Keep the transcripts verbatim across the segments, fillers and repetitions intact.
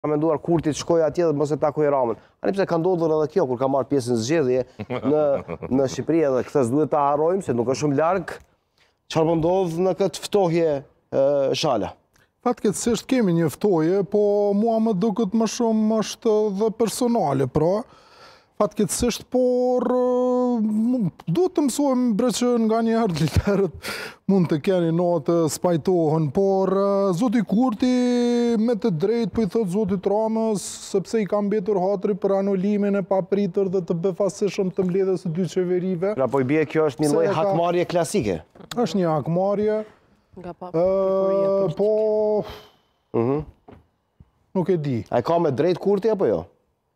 Ka menduar Kurti të shkoj atje dhe mos e takoj Ramën. Ani pse ka ndodhur edhe kjo kur ka marrë pjesë në zgjedhje në në Shqipëri dhe këtë s'duhet ta harrojmë se nuk është shumë larg çfarë po ndodh në këtë ftohje Shala. Fatkeqësisht kemi një ftohje, po mua më duket më shumë është dhe personale, pra. Fatkeqësisht, por duhet të mësojmë bre që nga njëherë literët mund të keni notë spajtohen, por zoti Kurti me të drejtë po i thot zotit Ramës sepse i ka mbetur hatri për anulimin e papritur dhe të befasishëm të mbledhjes së dy qeverive. Pra po i bie kjo është një lloj hakmarrje klasike. Është një hakmarrje. Nga pa po nuk e di. A ka me drejt Kurti apo jo?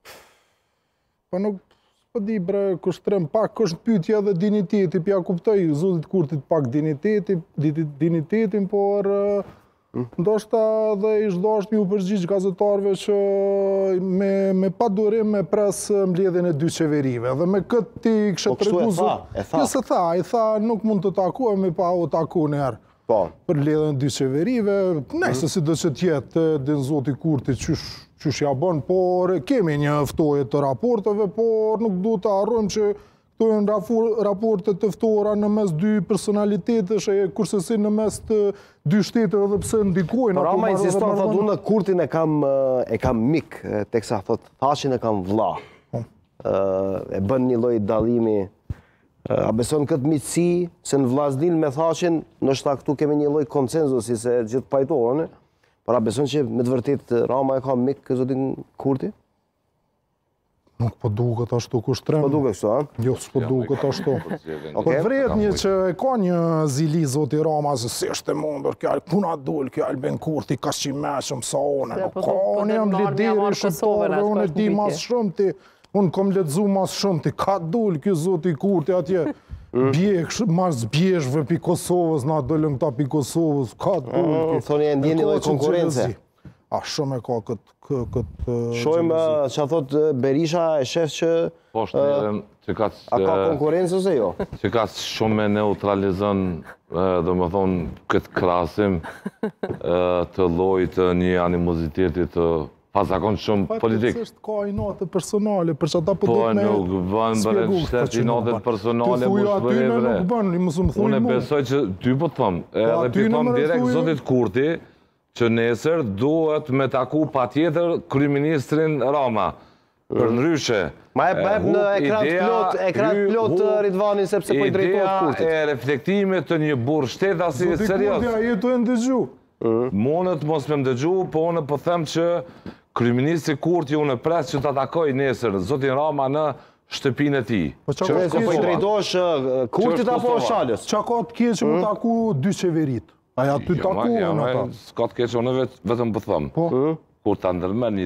Po nuk po di bre, kushtrim pak është pyetja dhe diniteti, pja kuptoj zotit Kurtit pak diniteti, dinitetin, por ndoshta dhe ish dashur ju përgjigj gazetarëve që me me pa durim me pres mbledhjen e dy qeverive. Dhe me këtë ti kishe treguar zot. Jo se tha, i tha nuk mund të takohemi pa u takuar një herë. Po. Për mbledhjen e dy qeverive, nëse si do që t'jetë din zoti Kurti qysh qysh ja bën, por kemi një ftohje të raporteve, por nuk duhet të harrojmë që këto janë raporte të ftohura në mes dy personalitetesh, kurse si në mes të dy shteteve dhe pse ndikojnë. Por Rama insiston, thotë unë Kurtin e kam e kam mik, teksa thotë Thashin e kam vlla. E bën një lloj dallimi. A beson këtë miqësi se në vllazdin me Thashin, ndoshta këtu kemi një lloj konsenzusi se gjithë pajtohen, por a beson që me të vërtetë Rama e ka mik zotin Kurti? Nuk po duket ashtu kushtrim. Po duket kështu, a? Jo, s'po duket ashtu. Po vret një që e ka një zili zoti Rama se si është e mundur kjo, puna dul kjo Albin Kurti ka që mëshëm sa one. Nuk ka, unë jam lideri shqiptarëve, unë e di mas shumë ti. Unë kom letëzu mas shumë ti, ka dul kjo zoti Kurti atje. Mars bjeshve pi Kosovës, na dollëm këta pi Kosovës, ka dul. Thoni e ndjeni lloj konkurrence. A shumë e ka këtë... Shojmë që a thot Berisha e shef që... Po është që ka... A ka konkurencë ose jo? Që ka shumë me neutralizën, dhe më thonë, këtë krasim të llojit të një animozitetit të pasakon shumë politik. Fatkeqësisht ka i notë personale, për që ata po Po, do të me nuk bën bërë shtet i notët personale, më shpëre bre. Unë besoj që ty po të thëmë, edhe pi thëmë direkt zotit Kurti, që nesër duhet me taku pa tjetër kryeministrin Rama. Për ndryshe. Ma e bëjmë në ekran të plot, ekran të plot Ridvanin sepse po i drejtohet Kurtit. Ideja e reflektimit të një burr shtetasi serios. Zoti Kurti, a jetu e ndëgju? Monët mos me ndëgju, po unë po them që kryeministri Kurti unë pres që ta takoj nesër zotin Rama në shtëpinë e tij. Po që po i drejtohesh Kurtit apo Shalës? Qa ka të keq që më taku dy qeverit? Aja ty taku në ta? S'ka të keq, unë vetëm po them. Kur ta ndërmer një